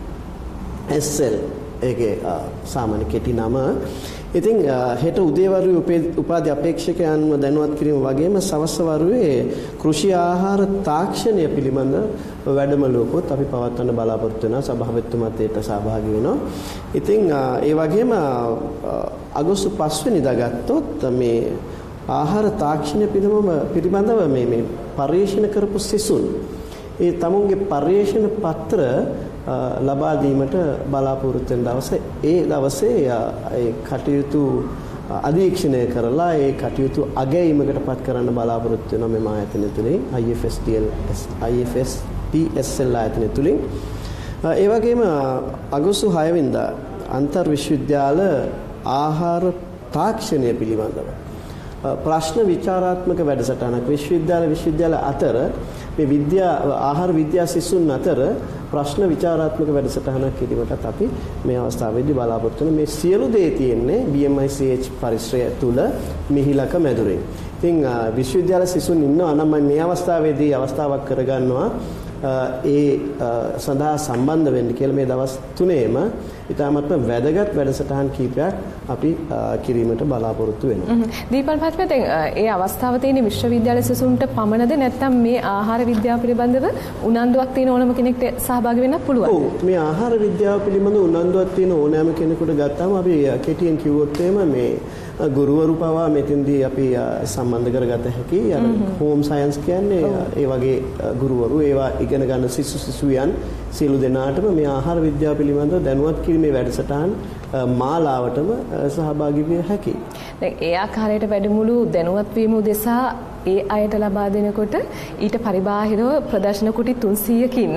S L ඒකේ සාමාන්‍ය කෙටි නම. ඉතින් හෙට උදේවරුවේ උපාධි අපේක්ෂකයන්ව දැනුවත් කිරීම වගේම සවස් වරුවේ කෘෂි ආහාර තාක්ෂණය පිළිබඳ වැඩමුළුවකුත් අපි පවත්වන්න බලාපොරොත්තු වෙනවා. සභාපතිතුමාත් ඒකට සහභාගී වෙනවා. ඉතින් ඒ වගේම අගෝස්තු පස් වෙනිදා ගත්තොත් මේ ආහාර තාක්ෂණය පිළිබඳව මේ මේ පරිශීලන කරපු සිසුන් ඒ තමුන්ගේ පරිශීලන පත්‍ර ලබා දීමට බලාපොරොත්තු වෙන දවසේ ඒ දවසේ ඒ කටයුතු අධීක්ෂණය කරලා ඒ කටයුතු අගැයීමකට පත් කරන්න බලාපොරොත්තු වෙනවා මේ ආයතනය තුළින් I F S T L I F S T S L ආයතනය තුළින්. ඒ වගේම අගෝස්තු හය වෙනිදා අන්තර් විශ්වවිද්‍යාල ආහාර තාක්ෂණය පිළිබඳව ප්‍රශ්න විචාරාත්මක වැඩසටහනක් විශ්වවිද්‍යාල විශ්වවිද්‍යාල අතර මේ විද්‍යා ආහාර විද්‍යා සිසුන් අතර ප්‍රශ්න විචාරාත්මක වැඩසටහනක් කිරීමටත් අපි මේ අවස්ථාවේදී බලාපොරොත්තු වෙන මේ සියලු දේ තියෙන්නේ B M I C H පරිශ්‍රය තුල මිහිලක මැදුරේ. ඉතින් විශ්වවිද්‍යාල සිසුන් ඉන්නවා නම් මම මේ අවස්ථාවේදී අවස්ථාවක් කරගන්නවා ඒ සඳහා සම්බන්ධ වෙන්න කියලා මේ දවස් තුනේම ඉතාමත්ම වැදගත් වැඩසටහන් කීපයක් අපි කිරීමට බලාපොරොත්තු වෙනවා. දීපල් මහත්මයා දැන් ඒ අවස්ථාව තියෙන විශ්වවිද්‍යාල සිසුන්ට පමණද නැත්නම් මේ ආහාර විද්‍යාව පිළිබඳව උනන්දුවක් තියෙන ඕනම කෙනෙක්ට සහභාගී වෙන්නත් පුළුවන්ද? ඔව් මේ ආහාර විද්‍යාව පිළිබඳව උනන්දුවක් තියෙන ඕනෑම කෙනෙකුට ගත්තාම අපි කෙටියෙන් කිව්වොත් එහෙම මේ ගුරුවරු පවා මෙතෙන්දී අපි සම්බන්ධ කරගත හැකි. අර හෝම් සයන්ස් කියන්නේ ඒ වගේ ගුරුවරු ඒවා ඉගෙන ගන්න සිසු සිසුයන් සියලු දෙනාටම මේ ආහාර විද්‍යාව පිළිබඳව දැනුවත් කිරීමේ වැඩසටහන් මාලාවටම සහභාගී විය හැකියි. දැන් ඒ ආකාරයට වැඩමුළු දැනුවත් වීම උදෙසා ඒ අයට ලබා දෙනකොට ඊට පරිබාහිරව ප්‍රදර්ශන කුටි තුන්සීයකින්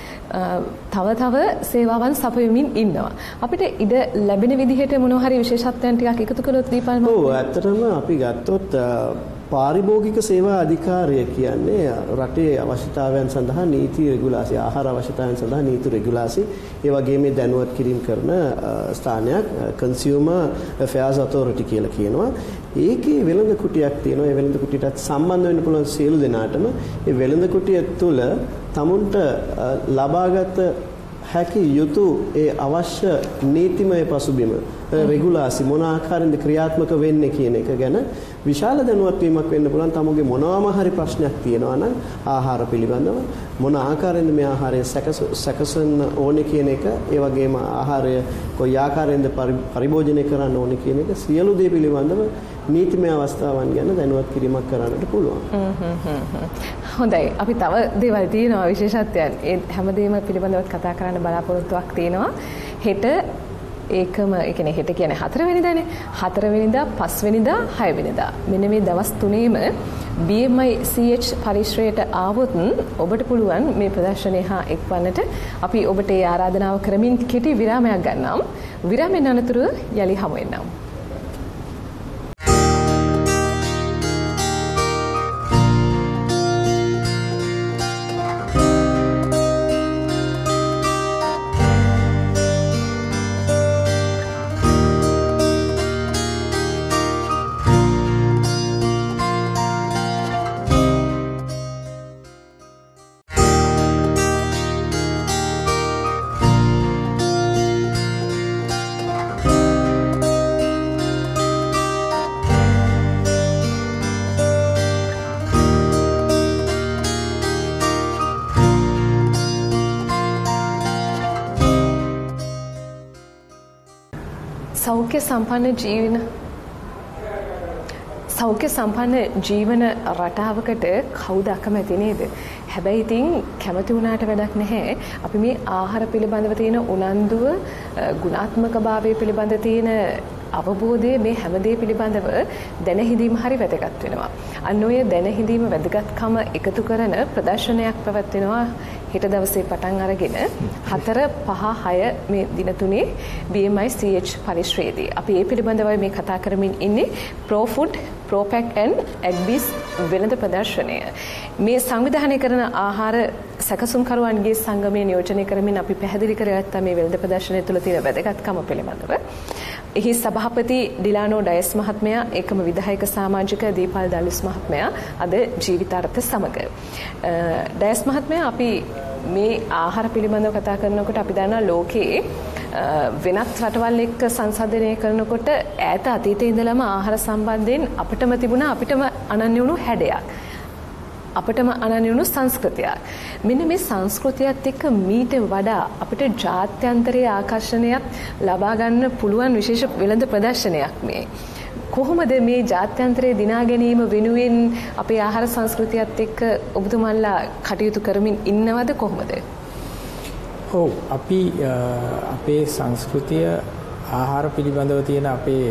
තව තව සේවාවන් සපයමින් ඉන්නවා. අපිට ඉඩ ලැබෙන විදිහට මොනවා හරි විශේෂත්වයන් ටිකක් එකතු කළොත් දීපල් මම. ඔව් ඇත්තටම අපි ගත්තොත් පාරිභෝගික සේවා අධිකාරිය කියන්නේ රටේ අවශ්‍යතාවයන් සඳහා නීති රෙගුලාසි ආහාර අවශ්‍යතාවයන් සඳහා නීති රෙගුලාසි ඒ වගේම දැනුවත් කිරීම කරන ස්ථානයක් කන්සියුමර් ඇෆෙයාර්ස් ඔතොරිටි කියලා කියනවා. ඒකේ වෙළඳ කුටියක් තියෙනවා. ඒ වෙළඳ කුටියටත් සම්බන්ධ වෙන්න පුළුවන් සියලු දෙනාටම ඒ වෙළඳ කුටිය තුළ තමුන්ට ලබාගත හැකි යුතු ඒ අවශ්‍ය නීතිමය පසුබිම රෙගුලාසි මොන ආකාරයෙන්ද ක්‍රියාත්මක වෙන්නේ කියන එක ගැන විශාල දැනුවත් වීමක් වෙන්න පුළුවන්. තමුගේ මොනවාම හරි ප්‍රශ්නයක් තියෙනවා නම් ආහාර පිළිබඳව මොන ආකාරයෙන්ද මේ ආහාරය සැකසෙන්න ඕනේ කියන එක, ඒ වගේම ආහාරය කොයි ආකාරයෙන්ද පරිභෝජනය කරන්න ඕනේ කියන එක සියලු දේ පිළිබඳව නීතිමය අවස්ථාවන් ගැන දැනුවත් කිරීමක් කරන්නට පුළුවන්. හොඳයි. අපි තව දේවල් තියෙනවා විශේෂත්වයන්. ඒ හැමදේම පිළිබඳව කතා කරන්න බලාපොරොත්තුවක් තියෙනවා. හෙට ඒකම ඒ කියන්නේ හෙට කියන්නේ හතරවෙනිදානේ. හතරවෙනිදා, පස්වෙනිදා, හයවෙනිදා. මෙන්න මේ දවස් තුනේම B M I C H පරිශ්‍රයට ආවොත් ඔබට පුළුවන් මේ ප්‍රදර්ශනය හා එක්වන්නට. අපි ඔබට ඒ ආරාධනාව කරමින් කෙටි විරාමයක් ගන්නම්. විරාමයෙන් අනතුරුව යලි හමු වෙනවා. සෞඛ්‍ය සම්පන්න ජීවන සෞඛ්‍ය සම්පන්න ජීවන රටාවකට කවුද අකමැති නේද? හැබැයි ඉතින් කැමති වුණාට වැඩක් නැහැ. අපි මේ ආහාර පිළිබඳව තියෙන උනන්දුව, ගුණාත්මක භාවය පිළිබඳ තියෙන අවබෝධය මේ හැමදේ පිළිබඳව දැනහිඳීම හරි වැදගත් වෙනවා. අන්න ඔය දැනහිඳීම වැදගත්කම එකතු කරන ප්‍රදර්ශනයක් පැවැත්වෙනවා හෙට දවසේ පටන් අරගෙන හතර පහ හය මේ දින තුනේ B M I C H පරිශ්‍රයේදී. අපි ඒ පිළිබඳවයි මේ කතා කරමින් ඉන්නේ. ProFood, ProPack and Agbees වෙළඳ ප්‍රදර්ශනය. මේ සංවිධානය කරන ආහාර සැකසුම්කරුවන්ගේ සංගමය නියෝජනය කරමින් අපි පැහැදිලි කරගත්තා මේ වෙළඳ ප්‍රදර්ශනය තුළ තියෙන වැදගත්කම පිළිබඳව. එහි සභාපති ඩිලානෝ ඩයස් මහත්මයා, ඒකම විධායක සමාජික දීපල් දලුස් මහත්මයා අද ජීවිතාර්ථ සමග. ඩයස් මහත්මයා, අපි මේ ආහාර පිළිබඳව කතා කරනකොට අපි දන්නවා ලෝකයේ වෙනත් රටවල් එක්ක සංසන්දනය කරනකොට ඈත අතීතයේ ඉඳලම ආහාර සම්බන්ධයෙන් අපිටම තිබුණා අපිටම අනන්‍ය වුණු හැඩයක්. අපිටම අනන්‍ය වුණු සංස්කෘතියක්. මෙන්න මේ සංස්කෘතියත් එක්ක මීට වඩා අපිට ජාත්‍යන්තරයේ ආකර්ෂණයක් ලබා ගන්න පුළුවන් විශේෂ වෙළඳ ප්‍රදර්ශනයක් මේ. කොහොමද මේ ජාත්‍යන්තරයේ දිනා ගැනීම වෙනුවෙන් අපේ ආහාර සංස්කෘතියත් එක්ක ඔබතුමන්ලා කටයුතු කරමින් ඉන්නවද කොහොමද? ඔව්, අපි අපේ සංස්කෘතිය ආහාර පිළිබඳව තියෙන අපේ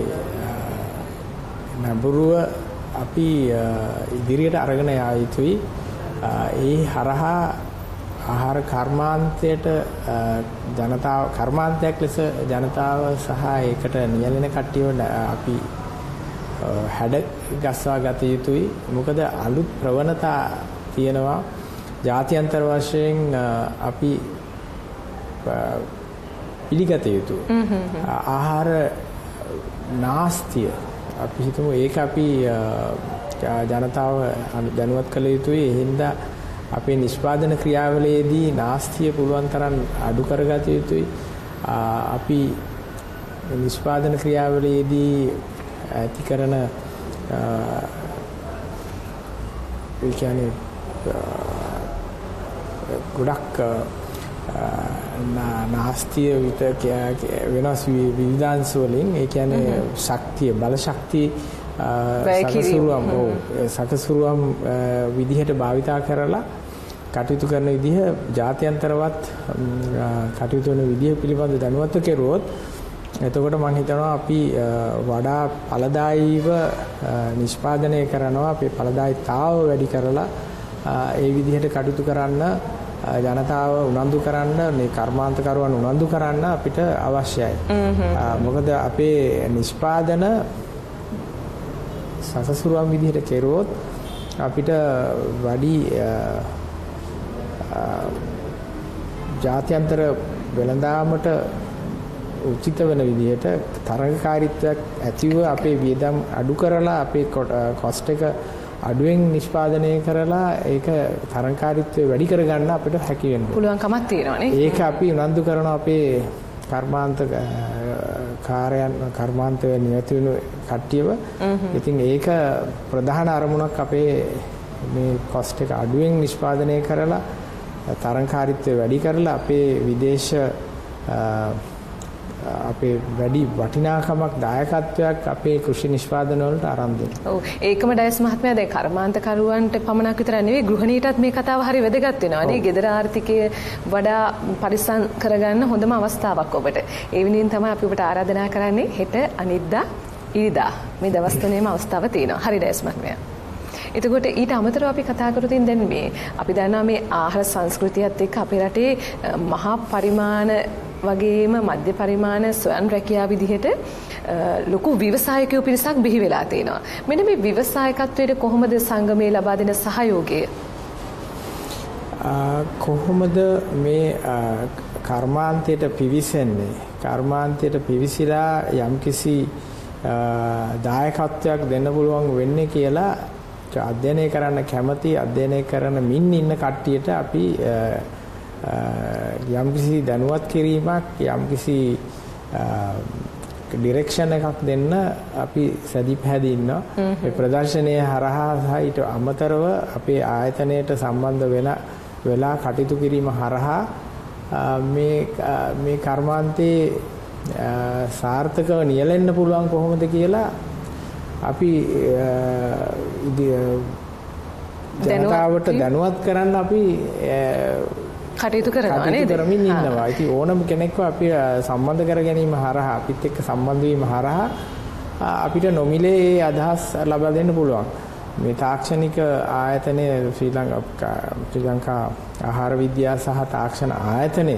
නඹුරුව අපි ඉදිරියට අරගෙන යා යුතුයි. ඒ හරහා ආහාර කර්මාන්තයට ජනතාව කර්මාන්තයක් ලෙස ජනතාව සහ ඒකට නියැලෙන කට්ටියව අපි හැඩ ගස්වා ගත යුතුයි. මොකද අලුත් ප්‍රවණතා තියෙනවා. ජාත්‍යන්තර වශයෙන් අපි පිළිගත යුතුයි. ආහාර නාස්තිය අපි හිතමු ඒක අපි ජනතාව දැනුවත් කළ යුතුයි. ඒ හින්දා අපේ නිෂ්පාදන ක්‍රියාවලියේදී නාස්තිය පුළුවන් තරම් අඩු කරගත යුතුයි. අපි නිෂ්පාදන ක්‍රියාවලියේදී ඇති කරන ඒ කියන්නේ ගොඩක් නාස්තිය විතර වෙනස් විවිධාංශ වලින් ඒ කියන්නේ ශක්තිය බල ශක්තිය සකසුරුවම් සකසුරුවම් විදිහට භාවිතා කරලා කටයුතු කරන විදිහ ජාත්‍යන්තරවත් කටයුතු කරන විදිහ පිළිබඳ දැනුවත් කෙරුවොත් එතකොට මම හිතනවා අපි වඩා ඵලදායීව නිෂ්පාදනය කරනවා. අපේ ඵලදායීතාව වැඩි කරලා ඒ විදිහට කටයුතු කරන්න ජනතාව උනන්දු කරන්න, මේ කර්මාන්තකරුවන් උනන්දු කරන්න අපිට අවශ්‍යයි. මොකද අපේ නිෂ්පාදන සකසුරුවම් විදිහට කෙරුවොත් අපිට වැඩි ජාත්‍යන්තර වෙළඳාමට උචිත වෙන විදිහට තරඟකාරීත්වයක් ඇතිව අපේ වියදම් අඩු කරලා අපේ කොස්ට් එක අඩුවෙන් නිෂ්පාදනය කරලා ඒක තරඟකාරීත්වය වැඩි කරගන්න අපිට හැකි වෙනවා. පුළුවන්කමක් තියෙනවානේ. ඒක අපි උනන්දු කරන අපේ කර්මාන්ත කාර්යයන් කර්මාන්ත නියති වෙන කට්ටියව. ඉතින් ඒක ප්‍රධාන අරමුණක් අපේ මේ කොස්ට් එක අඩුවෙන් නිෂ්පාදනය කරලා තරඟකාරීත්වය වැඩි කරලා අපේ විදේශ අපේ වැඩි වටිනාකමක් දායකත්වයක් අපේ කෘෂි නිෂ්පාදන වලට අරන් දෙනවා. ඔව් ඒකම ඩයස් මහත්මයා දැන් කර්මාන්තකරුවන්ට පමණක් විතර නෙවෙයි ගෘහණීටත් මේ කතාව හරි වැදගත් වෙනවා නේ. ගෙදර ආර්ථිකය වඩා පරිස්සම් කරගන්න හොඳම අවස්ථාවක් ඔබට. ඒ වෙනින් තමයි අපි ඔබට ආරාධනා කරන්නේ හෙට අනිද්දා ඉරිදා මේ දවස් තුනේම අවස්ථාව තියෙනවා. හරි ඩයස් මහත්මයා. එතකොට ඊට අමතරව අපි කතා කරුතින් දැන් මේ අපි දන්නවා මේ ආහාර සංස්කෘතියත් එක්ක අපේ රටේ මහා පරිමාණ වගේම මධ්‍ය පරිමාණ ස්වයං රැකියාව විදිහට ලොකු ව්‍යවසායකයෝ පිරිසක් බිහි වෙලා තියෙනවා. මෙන්න මේ ව්‍යවසායකත්වයට කොහොමද සංගමයේ ලබා දෙන සහයෝගය? කොහොමද මේ කර්මාන්තයට පිවිසෙන්නේ? කර්මාන්තයට පිවිසිලා යම්කිසි දායකත්වයක් දෙන්න පුළුවන් වෙන්නේ කියලා අධ්‍යයනය කරන්න කැමති අධ්‍යයනය කරන මින් ඉන්න කට්ටියට අපි යම්කිසි දැනුවත් කිරීමක් යම්කිසි ඩිරෙක්ෂන් එකක් දෙන්න අපි සැදී පැහැදී ඉන්නවා. මේ ප්‍රදර්ශනයේ හරහා සහ ඊට අමතරව අපේ ආයතනයට සම්බන්ධ වෙන වෙලා කටයුතු කිරීම හරහා මේ මේ කර්මාන්තේ සාර්ථකව නියැලෙන්න පුළුවන් කොහොමද කියලා අපි ජනතාවට දැනුවත් කරන්න අපි කටයුතු කරනවා නේද? කරමින් ඉන්නවා. ඉතින් ඕනම කෙනෙක්ව අපි සම්බන්ධ කර ගැනීම හරහා අපිත් එක්ක සම්බන්ධ වීම හරහා අපිට නොමිලේ ඒ අදහස් ලබා දෙන්න පුළුවන්. මේ තාක්ෂණික ආයතනය ශ්‍රී ලංකා ශ්‍රී ලංකා ආහාර විද්‍යාව සහ තාක්ෂණ ආයතනය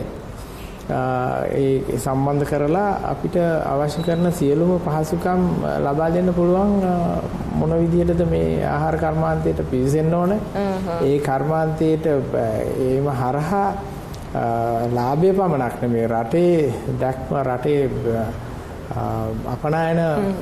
ඒ සම්බන්ධ කරලා අපිට අවශ්‍ය කරන සියලුම පහසුකම් ලබා දෙන්න පුළුවන් මොන විදිහටද මේ ආහාර කර්මාන්තයට පිවිසෙන්න ඕන. ඒ කර්මාන්තයට ඒම හරහා ලාභය පමණක් නෙමෙයි රටේ දැක්ම රටේ අපනයන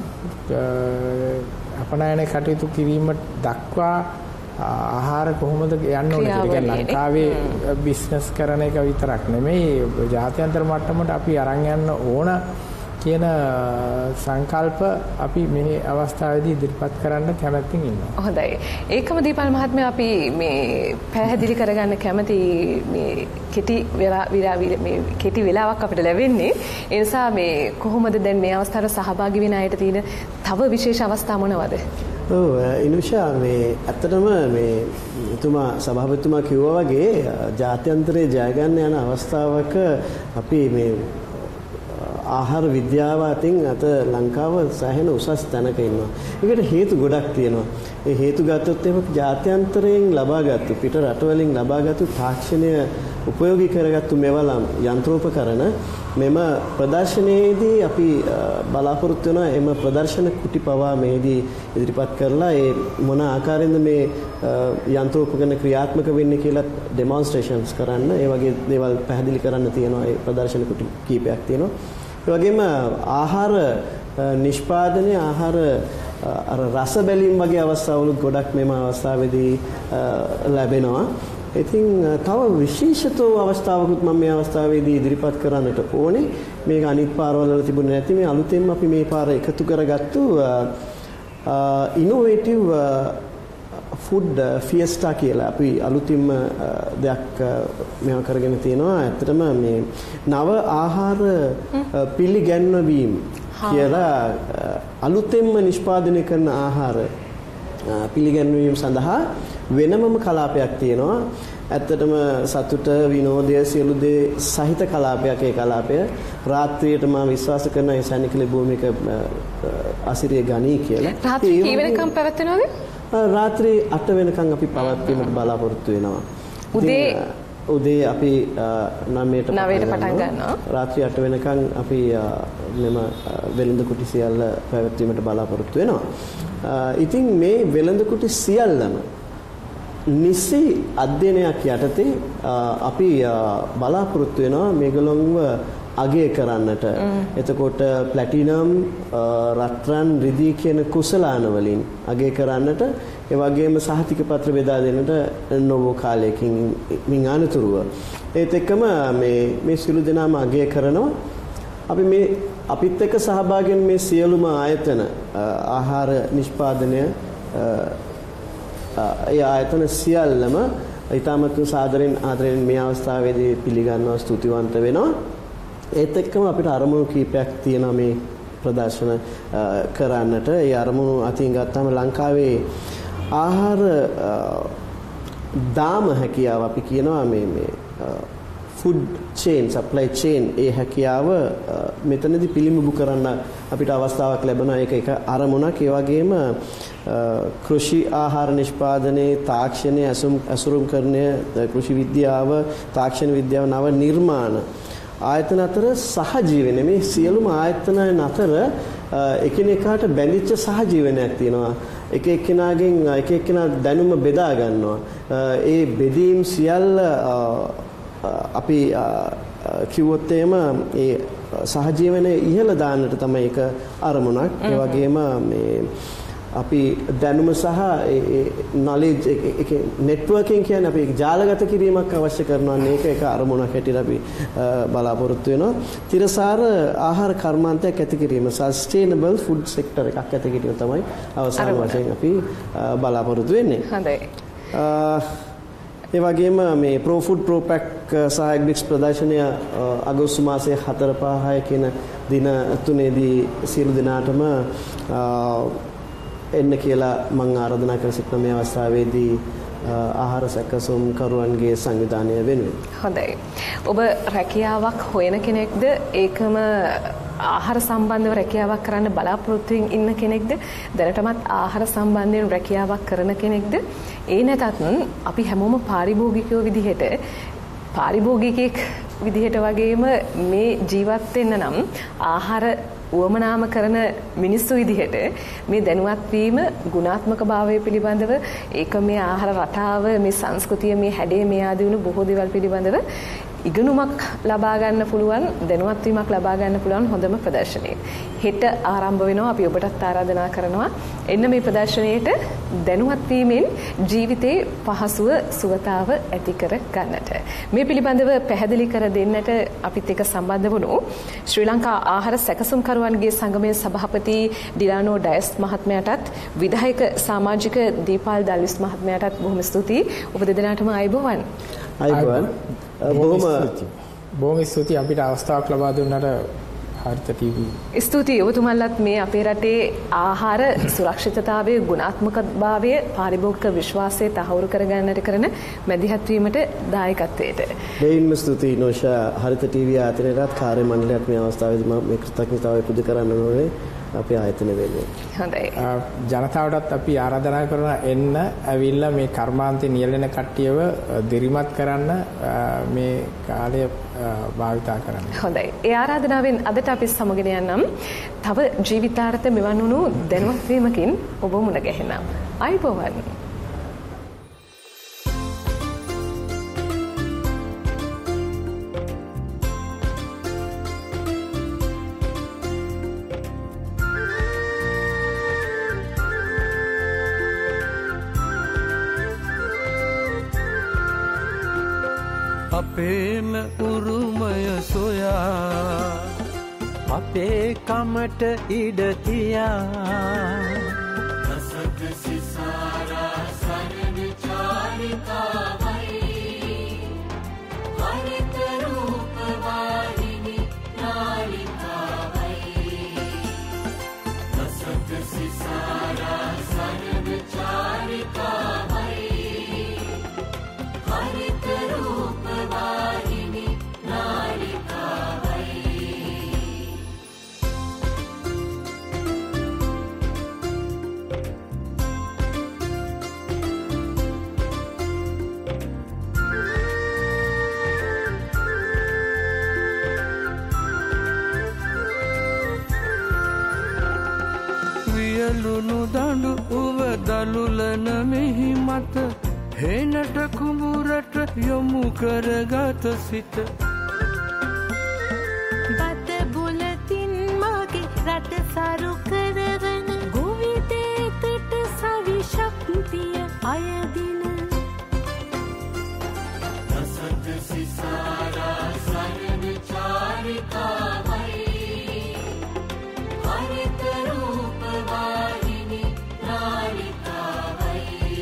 අපනයන කටයුතු කිරීම දක්වා ආහාර කොහොමද යන්න ඕනේ කියලා ලංකාවේ බිස්නස් කරන එක විතරක් නෙමෙයි ජාත්‍යන්තර මට්ටමට අපි අරන් යන්න ඕන කියන සංකල්ප අපි මේ අවස්ථාවේදී ඉදිරිපත් කරන්න කැමැත්තෙන් ඉන්නවා. හොඳයි. ඒකම දීපල් මහත්මයා අපි මේ පැහැදිලි කරගන්න කැමති මේ කෙටි වෙලා මේ කෙටි වෙලාවක් අපිට ලැබෙන්නේ. ඒ නිසා මේ කොහොමද දැන් මේ අවස්ථාවේ සහභාගී වෙන අයට තියෙන තව විශේෂ අවස්ථා මොනවද? ඔව් ඉනුෂා මේ ඇත්තටම මේ එතුමා සභාපතිතුමා කිව්වා වගේ ජාත්‍යන්තරයේ ජය ගන්න යන අවස්ථාවක අපි මේ ආහාර විද්‍යාව අතින් අත ලංකාව සෑහෙන උසස් තැනක ඉන්නවා. ඒකට හේතු ගොඩක් තියෙනවා. ඒ හේතු ගත්තොත් එහෙම ජාත්‍යන්තරයෙන් ලබාගත්තු පිට රටවලින් ලබාගත්තු තාක්ෂණය උපයෝගී කරගත්තු මෙවලම් යන්ත්‍රෝපකරණ මෙම ප්‍රදර්ශනයේදී අපි බලාපොරොත්තු වෙනවා එම ප්‍රදර්ශන කුටි පවා මේදී ඉදිරිපත් කරලා ඒ මොන ආකාරයෙන්ද මේ යන්ත්‍රෝපකරණ ක්‍රියාත්මක වෙන්නේ කියලා ඩෙමොන්ස්ට්‍රේෂන්ස් කරන්න ඒ වගේ දේවල් පැහැදිලි කරන්න තියෙනවා. ඒ ප්‍රදර්ශන කුටි කීපයක් තියෙනවා. ඒ වගේම ආහාර නිෂ්පාදනය ආහාර අර රස බැලීම් වගේ අවස්ථාවලුත් ගොඩක් මෙම අවස්ථාවේදී ලැබෙනවා. ඉතින් තව විශේෂතෝ අවස්ථාවකුත් මම මේ අවස්ථාවේදී ඉදිරිපත් කරන්නට ඕනේ. මේක අනිත් පාරවල වල තිබුණේ නැති මේ අලුතෙන්ම අපි මේ පාර එකතු කරගත්තු ඉනෝවේටිව් ෆුඩ් ෆියස්ටා කියලා අපි අලුතින්ම දෙයක් මේව කරගෙන තියෙනවා. ඇත්තටම මේ නව ආහාර පිළිගැන්වීම කියලා අලුතෙන්ම නිෂ්පාදනය කරන ආහාර පිළිගැන්වීම සඳහා වෙනමම කලාපයක් තියෙනවා. ඇත්තටම සතුට විනෝදය සියලු දේ සහිත කලාපයක් ඒ කලාපය. රාත්‍රියට මම විශ්වාස කරන ඒ සැනිකලි භූමික අසිරිය ගණී කියලා. රාත්‍රී කී වෙනකම් පැවැත්වෙනවද? රාත්‍රී අට වෙනකම් අපි පවත්වීමට බලාපොරොත්තු වෙනවා. උදේ උදේ අපි නවයට පටන් ගන්නවා. රාත්‍රී අට වෙනකම් අපි මෙම වෙළඳ කුටි සියල්ල පැවැත්වීමට බලාපොරොත්තු වෙනවා. ඉතින් මේ වෙළඳ කුටි සියල්ලම නිසි අධ්‍යයනයක් යටතේ අපි බලාපොරොත්තු වෙනවා මේගොල්ලන්ව අගය කරන්නට. එතකොට ප්ලැටිනම් රත්රන් රිදී කියන කුසලාන වලින් අගය කරන්නට, ඒ වගේම සහතික පත්‍ර බෙදා දෙන්නට නොබෝ කාලයකින් මින් අනතුරුව. ඒත් එක්කම මේ මේ සිළු දෙනාම අගය කරනවා. අපි මේ අපිත් එක්ක සහභාගී වෙන මේ සියලුම ආයතන ආහාර නිෂ්පාදනය ඒ ආයතන සියල්ලම ඊටමත් සාදරෙන් ආදරෙන් මේ අවස්ථාවේදී පිළිගන්නවා, ස්තුතිවන්ත වෙනවා. ඒත් එක්කම අපිට අරමුණු කීපයක් තියෙනවා මේ ප්‍රදර්ශන කරන්නට. ඒ අරමුණු අතින් ගත්තාම ලංකාවේ ආහාර දාම හැකියාව අපි කියනවා මේ මේ ෆුඩ් චේන් සප්ලයි චේන් ඒ හැකියාව මෙතනදී පිළිඹු කරන්න අපිට අවස්ථාවක් ලැබෙනවා. ඒක එක අරමුණක්. ඒ වගේම කෘෂි ආහාර නිෂ්පාදනයේ තාක්ෂණයේ අසුරුම් කරණය, කෘෂි විද්‍යාව, තාක්ෂණ විද්‍යාව, නව නිර්මාණ ආයතන අතර සහජීවනය, මේ සියලුම ආයතනයන් අතර එකිනෙකාට බැඳිච්ච සහජීවනයක් තියෙනවා. එක එක්කෙනාගෙන් එක එක්කෙනා දැනුම බෙදා ගන්නවා. ඒ බෙදීම් සියල්ල අපි කිව්වොත් එහෙම ඒ සහජීවනයේ ඉහළ දාන්නට තමයි ඒක අරමුණක්. ඒ වගේම මේ අපි දැනුම සහ ඒ නොලෙජ් එක නෙට්වර්කින් කියන්නේ අපි ජාලගත කිරීමක් අවශ්‍ය කරනවා. මේක එක අරමුණක් හැටියට අපි බලාපොරොත්තු වෙනවා. තිරසාර ආහාර කර්මාන්තයක් ඇති කිරීම, සස්ටේනබල් ෆුඩ් සෙක්ටර් එකක් ඇති කිරීම තමයි අවසාන වශයෙන් අපි බලාපොරොත්තු වෙන්නේ. හොඳයි. ඒ වගේම මේ ප්‍රෝ ෆුඩ් ප්‍රෝ පැක් සහ එක්බික්ස් ප්‍රදර්ශනය අගෝස්තු මාසයේ හතර පහ හය කියන දින තුනේදී සියලු දෙනාටම එන්න කියලා මම ආරාධනා කර සිටින මේ අවස්ථාවේදී ආහාර සැකසුම් කරුවන්ගේ සංවිධානය වෙනුවෙන්. හොඳයි. ඔබ රැකියාවක් හොයන කෙනෙක්ද? ඒකම ආහාර සම්බන්ධව රැකියාවක් කරන්න බලාපොරොත්තු ඉන්න කෙනෙක්ද? දැනටමත් ආහාර සම්බන්ධයෙන් රැකියාවක් කරන කෙනෙක්ද? ඒ නැතත් අපි හැමෝම පාරිභෝගිකයෝ විදිහට පාරිභෝගිකයෙක් විදිහට වගේම මේ ජීවත් වෙන්න නම් ආහාර උවමනාම කරන මිනිස්සු විදිහට මේ දැනුවත් වීම, ගුණාත්මක භාවය පිළිබඳව, ඒක මේ ආහාර රටාව, මේ සංස්කෘතිය, මේ හැඩය, මේ ආදී වුණු බොහෝ දේවල් පිළිබඳව ඉගෙනුමක් ලබා ගන්න පුළුවන්, දැනුවත් වීමක් ලබා ගන්න පුළුවන් හොඳම ප්‍රදර්ශනය. හෙට ආරම්භ වෙනවා. අපි ඔබටත් ආරාධනා කරනවා එන්න මේ ප්‍රදර්ශනයේට දැනුවත් වීමෙන් ජීවිතේ පහසුව, සුවතාව ඇති කර ගන්නට. මේ පිළිබඳව පැහැදිලි කර දෙන්නට අපිත් එක්ක සම්බන්ධ වුණු ශ්‍රී ලංකා ආහාර සැකසුම්කරුවන්ගේ සංගමයේ සභාපති ඩිලානෝ ඩයස් මහත්මයාටත් විධායක සමාජික දීපාල් දල්විස් මහත්මයාටත් බොහොම ස්තුතියි. ඔබ දෙදෙනාටම ආයුබෝවන්. ආයුබෝවන්. බොහොම බොහොම ස්තුතියි අපිට අවස්ථාවක් ලබා දුන්නාට හරිත ටීවී. ස්තුතියි ඔබතුමන්ලත් මේ අපේ රටේ ආහාර සුරක්ෂිතතාවයේ ගුණාත්මකභාවය, පාරිභෝගික විශ්වාසය තහවුරු කරගන්නට කරන මැදිහත් වීමට දායකත්වයට. දෙයින්ම ස්තුතියි නෝෂා. හරිත ටීවී ආයතනයටත් කාර්ය මණ්ඩලයට මේ අවස්ථාවේදී මම මේ කෘතඥතාවය පුද කරන්න ඕනේ අපේ ආයතන වෙනුවෙන්. හොඳයි. ජනතාවටත් අපි ආරාධනා කරනවා එන්න ඇවිල්ලා මේ කර්මාන්තේ නියැලෙන කට්ටියව දිරිමත් කරන්න, මේ කාලය භාවිතා කරන්න. හොඳයි. ඒ ආරාධනාවෙන් අදට අපි සමගින යන්නම් තව ජීවිතාර්ථ මෙවන් වුණු දැනුවත් වීමකින් ඔබ මුණ ගැහෙනම්. ආයුබෝවන්. අපේම උරුමය සොයා අපේ කමට ඉඩ තියා රසක සිසාරා සරණ චාරිකාවයි හරිත රූප වාහිනි නාලිකාවයි රසක සිසාරා සරණ චාරිකාවයි හරිත රූප වාහිනි නාලිකාවයි වියලුණු දඬු උව දලුලන මෙහි මත හේනට කුඹුරට යොමු කරගත සිත බත බුලතින් මගේ රට සරු කරවන ගොවිතේතට සවි ශක්තිය අයදින දසත සිසාරා සරණ චාරිකාවයි හරිත රූපවාහිනී නාලිකාවයි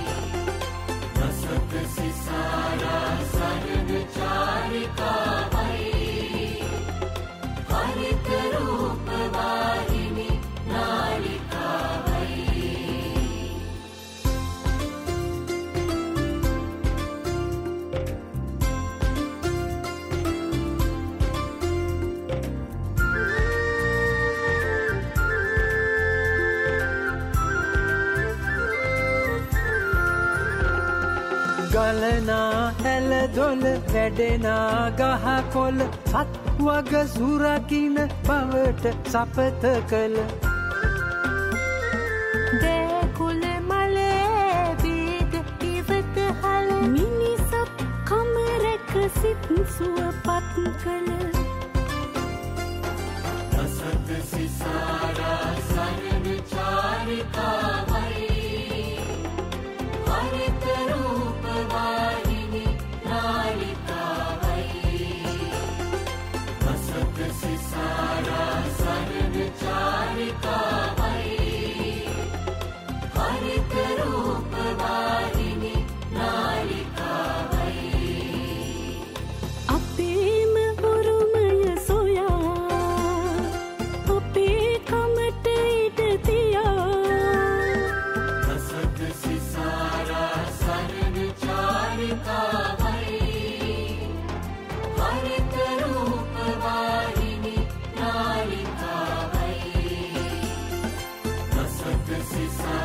දසත සිසාරා සරණ චාරිකාවයි හරිත රූපවාහිනී නාලිකාවයි ගලනා හැල දොල වැඩෙනා ගහ කොළ සත් වග සුරකින බවට සපත කළ දේකුල මලේ බීග ඉවත හල මිනිසත් කමරක සිත් සුවපත් කළ දසත සිසාරා සරණ චාරිකාවයි හරිත රූපවාහිනී නාලිකාවයි දසත සිසාරා සරණ චාරිකාවයි හරිත රූපවාහිනී නාලිකාවයි අපේම උරුමය සොයා අපේ කමට ඉඩ තියා දසත සිසාරා සරණ චාරිකාවයි හරිත රූපවාහිනී නාලිකාවයි දසත සිසාරා